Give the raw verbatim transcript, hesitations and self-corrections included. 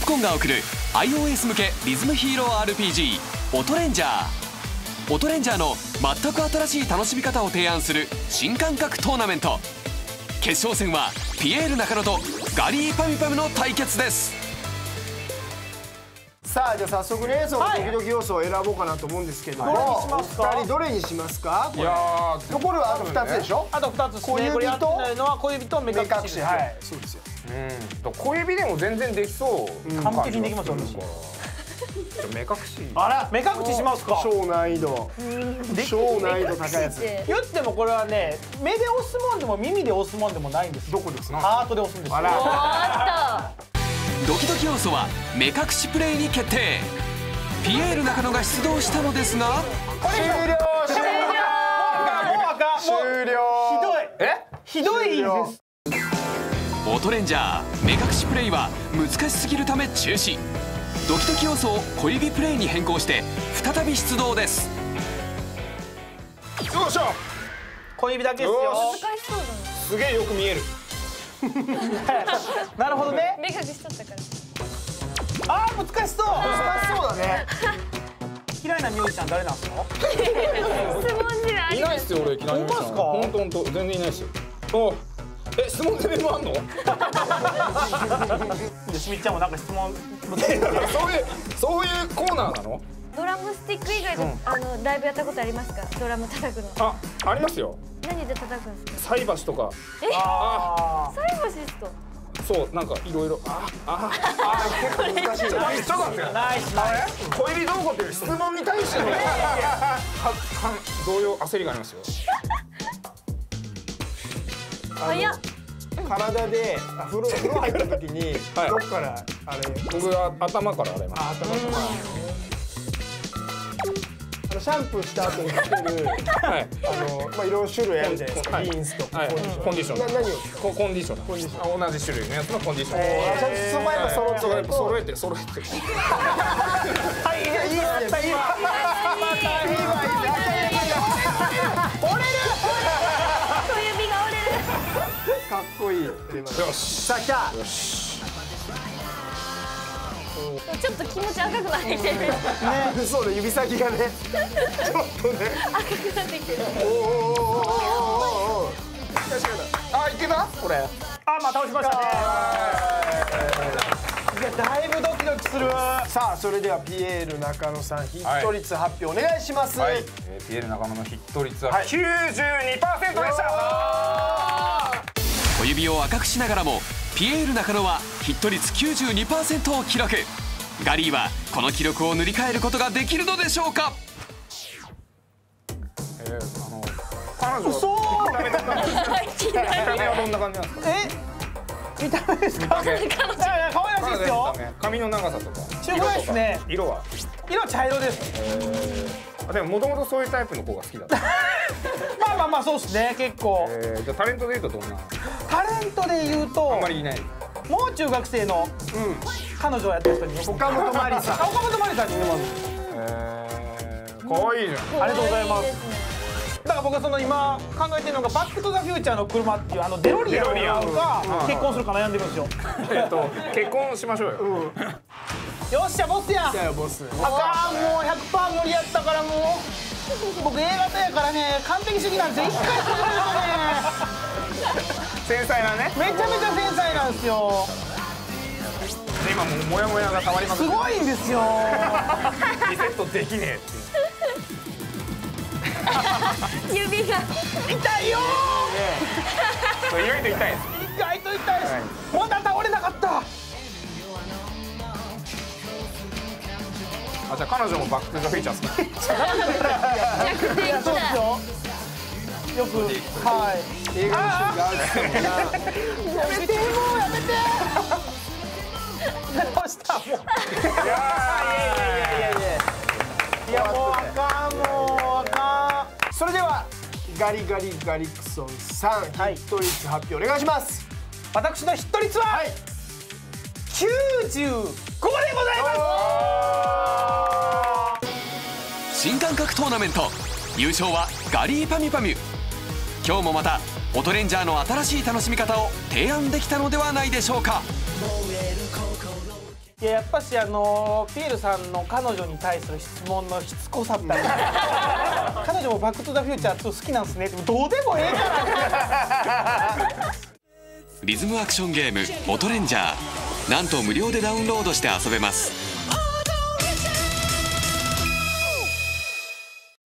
コンが送る iOS 向けリズムヒーロー アールピージー オトレンジャー。オトレンジャーの全く新しい楽しみ方を提案する新感覚トーナメント。決勝戦はピエール中野とガリーパミュパムの対決です。 さあじゃあ早速ね、そのドキドキ要素を選ぼうかなと思うんですけども、お二人どれにしますか？いやー、残るはあとふたつでしょ？ あとふたつですね。小指とのは小指と目隠し。 はい、そうですよ。 うん、小指でも全然できそう。 完璧にできますよ。 目隠し。 あら、目隠ししますか？ 超難易度。超難易度高いやつ。 言ってもこれはね、目で押すもんでも耳で押すもんでもないんです。 どこですか？ ハートで押すんです。あら。ドキドキ要素は目隠しプレイに決定。ピエール中野が出動したのですが、 終了終了終了。 ひどい。え？ひどいです。 オトレンジャー目隠しプレイは難しすぎるため中止。ドキドキ要素を小指プレイに変更して再び出動です。 よっしゃ。 小指だけですよ。 すげえよく見える。 なるほどね。 目隠しとったから。 ああ、難しそう。難しそうだね。 嫌いなミュージシャン誰なんですか？ 質問じゃいないっすよ俺。嫌いなミュージシャン。本当本当全然いないっすよ。お、え、質問レベルもあんの？ で、しみっちゃんもなんか質問。 そういうそういうコーナーなの？ ドラムスティック以外であのライブやったことありますか？ドラム叩くの。 あ、ありますよ。 何で叩くんですか？ 菜箸とか。 え？ああ。菜箸ですか？ そう、なんかいろいろ。あああ、結構難しい。ちょっと待って。 ナイスナイス。 小指どうこうっていう質問に対しての動揺、焦りがありますよ。 早っ。 体で風呂風呂入った時にどっからあれ？ 僕は頭から洗います。 頭から。あのシャンプーした後にかけるあのまあいろいろ種類あるじゃないですか。リンスとかコンディショナー。 何を？ コンディショナー。コンディショナー。同じ種類のやつのコンディショナー。 そこはやっぱ揃ってないと。 揃えて揃えて。 はい、いいですね。いいわいいわ。折れる。 小指が折れる。 かっこいい。 よし。 さあ来た。 よし。 ちょっと気持ち赤くなってきてる。ね、 そうだ、指先がね。ちょっとね。 赤くなってきてる。 おおおおおお。 あ、いけた？これ。 あ、まあ倒しましたね。いや、だいぶドキドキする。 さあ、それではピエール中野さんヒット率発表お願いします。 はい。ピエール中野のヒット率はきゅうじゅうにパーセントでした。 小指を赤くしながらもピエール中野はヒット率 きゅうじゅうにパーセント を記録。ガリーはこの記録を塗り替えることができるのでしょうか？ えー、あの彼女嘘ー。 見た目はどんな感じなんですか？ え、見た目ですか？可愛らしいですよ。 髪の長さとか中古ですね。 色は色は茶色です。 あ、でももともとそういうタイプの子が好きだった。 まあまあまあ、そうですね、結構。 えー、じゃあタレントでいうとどんな？ タレントで言うとあんまりいない。 もう中学生の彼女をやってる人に岡本真理さん。 岡本真理さんに似てます。 えー、可愛いじゃん。 ありがとうございます。だから僕はその今考えてるのがバックトゥザフューチャーの車っていうあのデロリアンが結婚するか悩んでるんですよ。 えっと結婚しましょうよ。 よっしゃ、ボスや。 じゃあボス。 あかん、もう ひゃくパーセント 無理やったから、もう僕 A 型やからね、完璧主義なんですよ。一回するとね、 繊細なね。 めちゃめちゃ繊細なんですよ。 今もうモヤモヤがたまります。 すごいんですよ。 リセットできねえっていう。 指が痛いよー。意外と痛いです。 意外と痛いです。まだ倒れなかった。 あ、じゃあ彼女もバックトゥザフューチャー好き。 いや、そうですよ。よく、はい。 映画のシーンがあるからな。 やめて、もうやめて。どうしたもう。いやいやいやいやいや。いや、もうあかん、もうあかん。それではガリガリガリクソンさん、ヒット率発表お願いします。 私のヒット率はきゅうじゅうごでございます。 新感覚トーナメント優勝はガリーパミュパミュ。今日もまたオトレンジャーの新しい楽しみ方を提案できたのではないでしょうか。 いややっぱしあのピエールさんの彼女に対する質問のしつこさったり彼女も「バック・トゥ・ザ・フューチャーツー」好きなんすねってどうでもええからリズムアクションゲーム「オトレンジャー」なんと無料でダウンロードして遊べます。